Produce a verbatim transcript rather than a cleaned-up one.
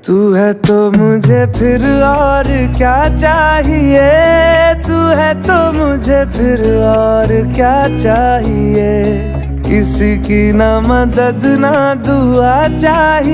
तू है तो मुझे फिर और क्या चाहिए, तू है तो मुझे फिर और क्या चाहिए। किसी की ना मदद ना दुआ चाहिए।